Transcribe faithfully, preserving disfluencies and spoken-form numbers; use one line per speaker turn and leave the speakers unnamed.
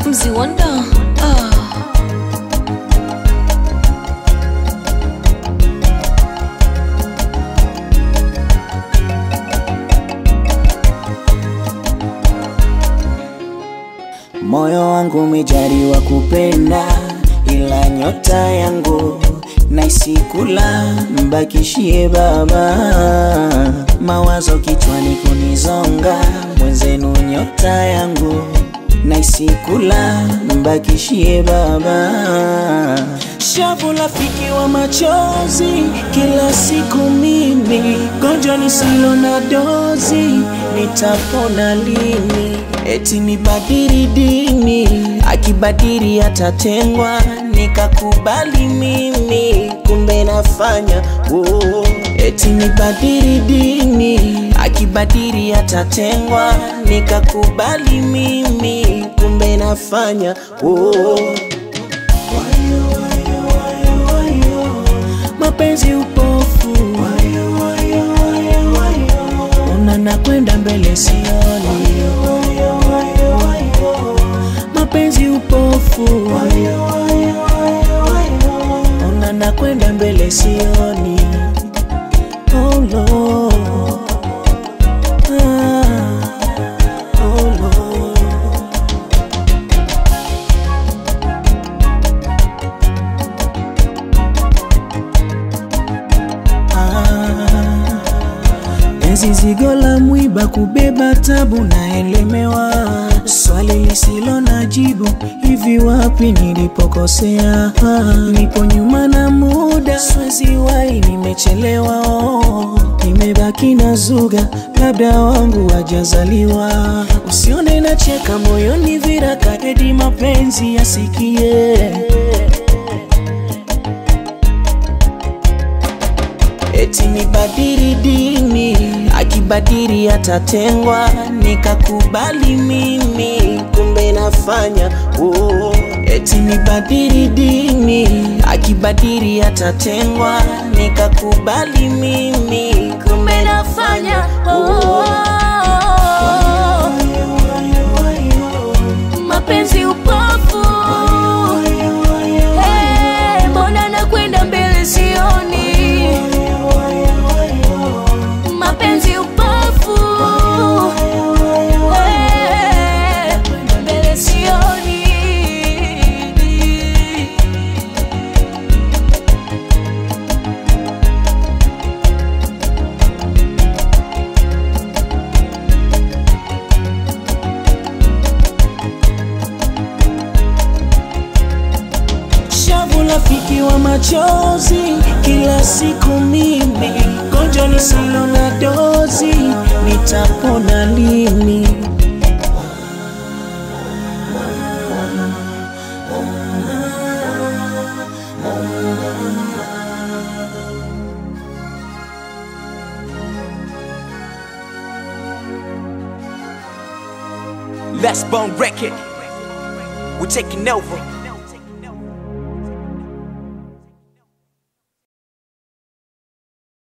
Mziwanda. Ah.
Moyo wangu umejaliwa kupenda, ila nyota yangu naisikula, mbakishie baba. Mawazo kichwani kunizonga, mwenzenu nyota yangu naisikula, mbakishie baba. Shavu rafiki wa machozi, kila siku mimi gonjwa nisilo na dozi, nitapona lini? Eti nibadili dini, akibadili atatengwa, nikakubali mimi, kumbe nafanya oh. Eti nibadili dini, akibadili atatengwa, nikakubali mimi, kumbe nafanya oh. Mapenzi upofu, ona nakwenda mbele sioni. Mapenzi upofu, ona nakwenda mbele sioni. Oh Lord, ah, oh Lord. Enzi zigo la mwiba kubeba tabu naelemewa, swali lisilo na jibu, hivi wapi nilipokosea? Nipo nyuma na muda, siwezi wahi, nimechelewa oh. Nimebaki na zuga, labda wangu wajazaliwa. Usione na cheka moyoni viraka, edi mapenzi yasikie. Eti nibadili dini, akibadili atatengwa, nikakubali mimi, kumbe nafanya oh. Eti nibadili dini, akibadili atatengwa, nikakubali mimi, kumbe nafanya oh. Mapenzi upofu, hey, mbona nakwenda mbele sioni? Mapenzi upofu, hey, mbele sioni. Shavu rafiki wa machozi, kila siku mimi gonjwa nisilo na dozi, nitapona lini?
Let's Bone Record, we're taking over.